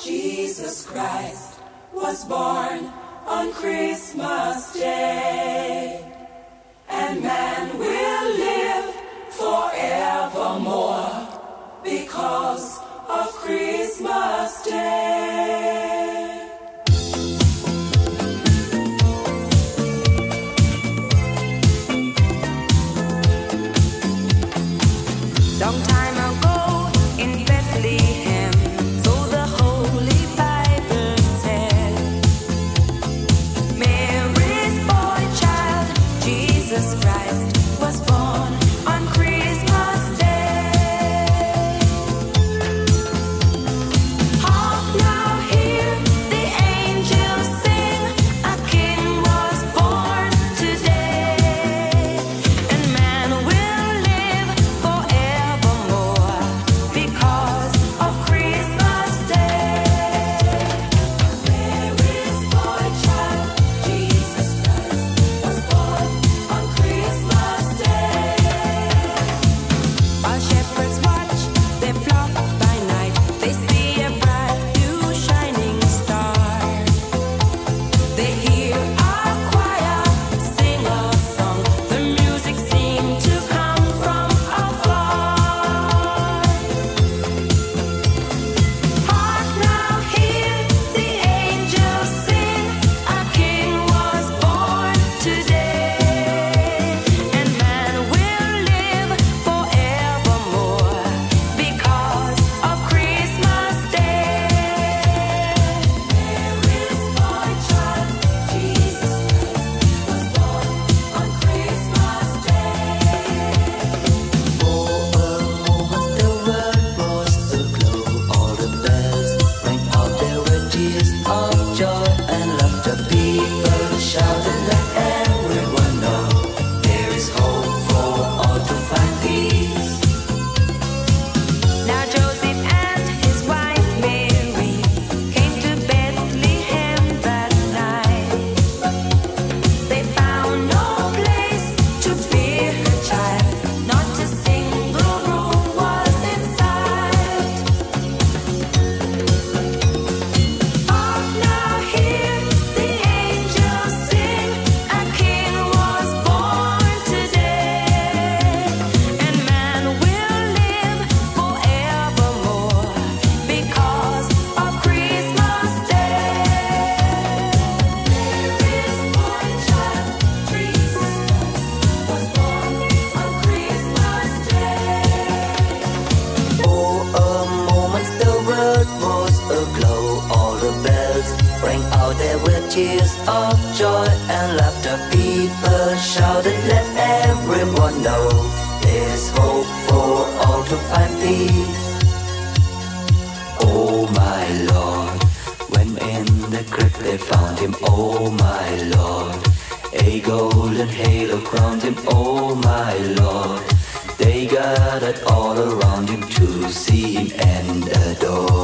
Jesus Christ was born on Christmas Day, and man will live forevermore because of Christmas Day. Long time ago in Bethlehem, so the Holy Bible said, Mary's boy child, Jesus Christ, was born on Christmas Day. Hark now, hear the angels sing, a king was born today, and man will live forevermore because of Christmas Day. Mary's boy child, Jesus Christ, was born on Christmas Day. While shepherds watch their flock by night, they see a bright new shining star. They hear a choir sing a song, the music seemed to come from afar. Hark now, hear the angels sing, a king was born today, and man will live forevermore because of Christmas Day. Mary's boy child, Jesus Christ, was born on Christmas Day. For a moment the world was aglow, all the bells rang out, there were tears of joy and laughter. People shouted, let everyone know there is hope for all to find peace. Now Joseph and his wife Mary came to Bethlehem that night. They found no place to bear her child, not a single room was in sight. Hark now, hear the angels sing, a king was born today, and man will live forevermore because of Christmas Day. Mary's boy child, Jesus Christ, was born on Christmas Day. For a moment the world was aglow, all the bells rang out, there were tears of joy and laughter. People shouted, let everyone know there's hope for all to find peace. Oh my Lord, when in the crypt they found him, oh my Lord, a golden halo crowned him, oh my Lord. They gathered all around him to see him and adore.